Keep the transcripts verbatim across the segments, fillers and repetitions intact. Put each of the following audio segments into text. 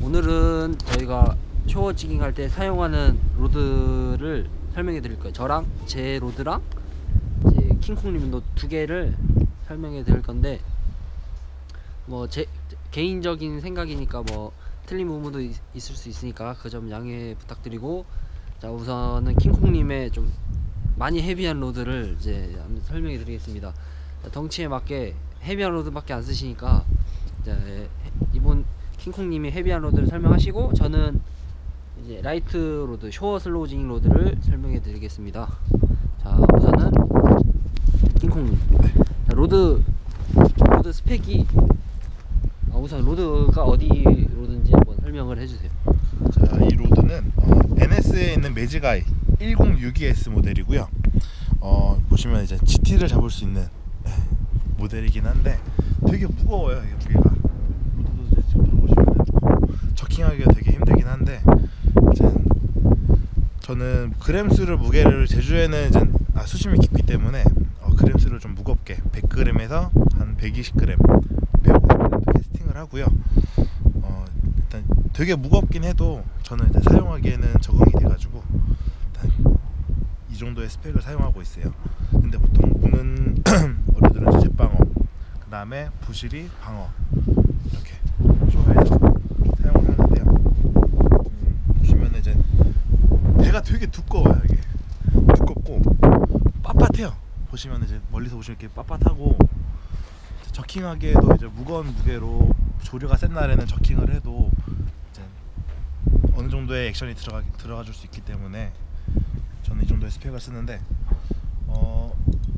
오늘은 저희가 쇼어 지깅 할 때 사용하는 로드를 설명해 드릴 거예요. 저랑 제 로드랑 이제 킹콩님도 두 개를 설명해 드릴 건데, 뭐 제 개인적인 생각이니까 뭐 틀린 부분도 있, 있을 수 있으니까 그 점 양해 부탁드리고, 자 우선은 킹콩님의 좀 많이 헤비한 로드를 이제 한번 설명해 드리겠습니다. 덩치에 맞게 헤비한 로드밖에 안 쓰시니까 이제 이번 킹콩님이 헤비한 로드를 설명하시고, 저는 이제 라이트 로드, 쇼어 슬로우 지깅 로드를 설명해 드리겠습니다. 자 우선은 킹콩님, 자, 로드 로드 스펙이, 아, 우선 로드가 어디 로드인지 한번 설명을 해주세요. 자, 이 로드는 어, 엔에스에 있는 매직아이 일공육이 에스 모델이고요. 어, 보시면 이제 지티를 잡을 수 있는 모델이긴 한데 되게 무거워요. 이게 무게가. 로드도 이제 지금 들어보시면 저킹하기가 되게 힘들긴 한데, 이제 저는 그램수를 무게를 제주에는 이제 아, 수심이 깊기 때문에 어, 그램수를 좀 무겁게 백 그램에서 한 백이십 그램, 백오십 그램 캐스팅을 하고요. 어, 일단 되게 무겁긴 해도 저는 일단 사용하기에는 적응이 돼가지고 일단 이 정도의 스펙을 사용하고 있어요. 근데 보통 무는 어류들은 이제 제방어, 그 다음에 부실이 방어, 이렇게 쇼어에서 사용을 하는데요. 음, 보시면 이제 배가 되게 두꺼워요. 이게 두껍고 빳빳해요. 보시면 이제 멀리서 보시면 이렇게 빳빳하고, 저킹하기에도 이제 무거운 무게로 조류가 센 날에는 저킹을 해도 이제 어느 정도의 액션이 들어가 들어가 줄 수 있기 때문에 저는 이 정도의 스펙을 쓰는데, 어,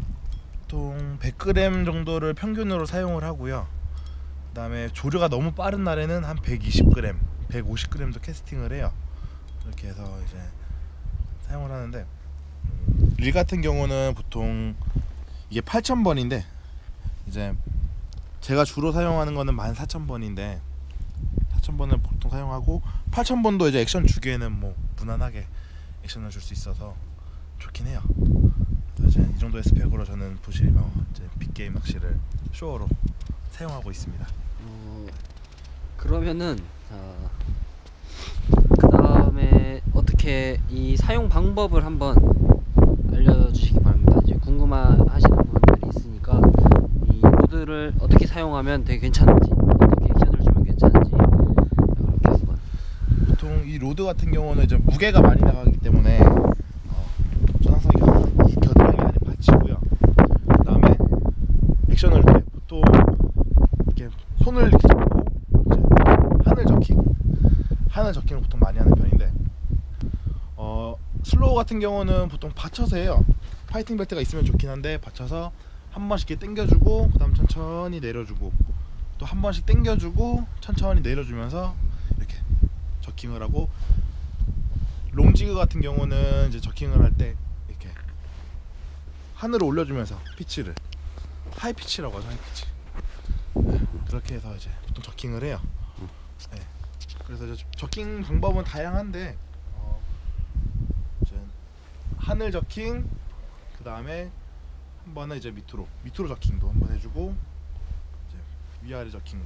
보통 백 그램 정도를 평균으로 사용을 하고요. 그 다음에 조류가 너무 빠른 날에는 한 백이십 그램, 백오십 그램도 캐스팅을 해요. 이렇게 해서 이제 사용을 하는데, 릴 같은 경우는 보통 이게 팔천 번인데 이제 제가 주로 사용하는 거는 만 사천 번인데 사천 번을 보통 사용하고, 팔천 번도 이제 액션 주기에는 뭐 무난하게 액션을 줄 수 있어서 좋긴 해요. 이제 이 정도의 스펙으로 저는 부실 방어, 이제 빅게임 낚시를 쇼어로 사용하고 있습니다. 어, 그러면은 그 다음에 어떻게 이 사용 방법을 한번 알려주시기 바랍니다. 이제 궁금하시는 분들이 있으니까 이 로드를 어떻게 사용하면 되게 괜찮은지, 어떻게 액션을 주면 괜찮은지 그렇게 한번. 보통 이 로드 같은 경우는 이제 무게가 많이 나가기 때문에 어, 저는 항상 이 겨드랑이 안에 받치고요. 그 다음에 액션을 때 보통 이렇게 손을 이렇게 잡고 이제 하늘 저킹, 하늘 저킹을 보통 많이 하는 편인데, 어, 슬로우 같은 경우는 보통 받쳐서 해요. 파이팅 벨트가 있으면 좋긴 한데 받쳐서 한 번씩 이렇게 당겨주고, 그 다음 천천히 내려주고, 또 한 번씩 당겨주고 천천히 내려주면서 이렇게 저킹을 하고, 롱지그 같은 경우는 이제 저킹을 할 때 이렇게 하늘을 올려주면서 피치를 하이 피치라고 하죠. 하이 피치. 네, 그렇게 해서 이제 보통 저킹을 해요. 네, 그래서 이제 저킹 방법은 다양한데, 어, 이제 하늘 저킹, 그 다음에 한 번은 이제 밑으로 밑으로 저킹도 한번 해주고, 이제 위아래 저킹도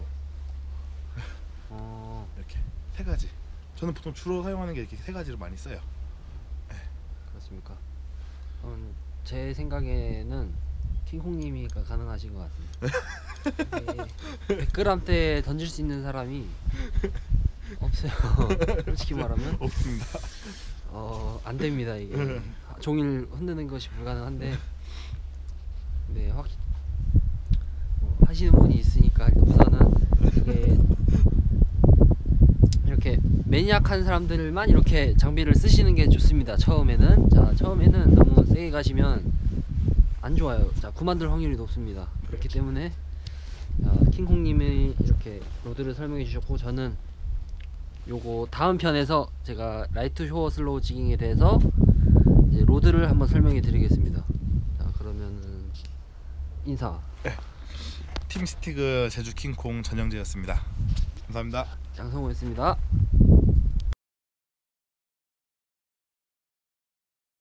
어, 이렇게 세 가지. 저는 보통 주로 사용하는 게 이렇게 세 가지를 많이 써요. 네. 그렇습니까? 음, 제 생각에는 킹콩님이가 가능하신 것 같습니다. 백 그램대 던질 수 있는 사람이 없어요. 솔직히 말하면 없습니다. 어, 안 됩니다. 이게 종일 흔드는 것이 불가능한데, 네, 확 뭐, 하시는 분이 있으니까 우선은 이게 이렇게 매니악한 사람들만 이렇게 장비를 쓰시는 게 좋습니다. 처음에는 자 처음에는 너무 세게 가시면 안 좋아요. 자 그만둘 확률이 높습니다. 그렇기 때문에 자, 킹콩님이 이렇게 로드를 설명해 주셨고, 저는 요거 다음 편에서 제가 라이트 쇼어 슬로우 지깅에 대해서 이제 로드를 한번 설명해 드리겠습니다. 자 그러면은 인사. 네. 팀 스티그 제주 킹콩 전영재였습니다. 감사합니다. 장성호였습니다.